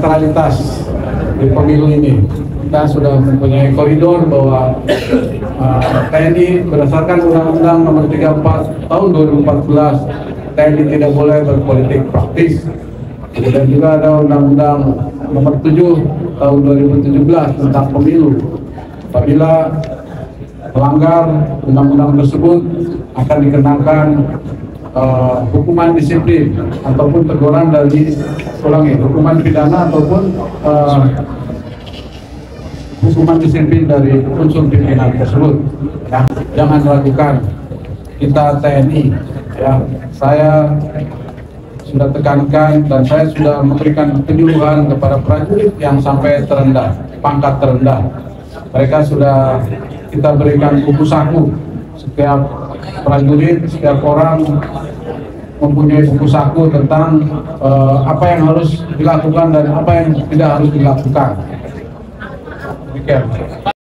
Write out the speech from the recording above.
netralitas di pemilu ini. Kita sudah mempunyai koridor bahwa TNI berdasarkan Undang-Undang Nomor 34 Tahun 2014, TNI tidak boleh berpolitik praktis. Dan juga ada Undang-Undang Nomor 7 Tahun 2017 tentang pemilu. Apabila melanggar undang-undang tersebut akan dikenakan hukuman disiplin ataupun teguran dari hukuman pidana ataupun hukuman disiplin dari unsur pimpinan tersebut. Ya, jangan ragukan, kita TNI. Ya, saya sudah tekankan dan saya sudah memberikan penyuluhan kepada prajurit yang sampai terendah, pangkat terendah. Mereka sudah kita berikan buku saku. Setiap prajurit, setiap orang mempunyai buku saku tentang apa yang harus dilakukan dan apa yang tidak harus dilakukan. Demikian.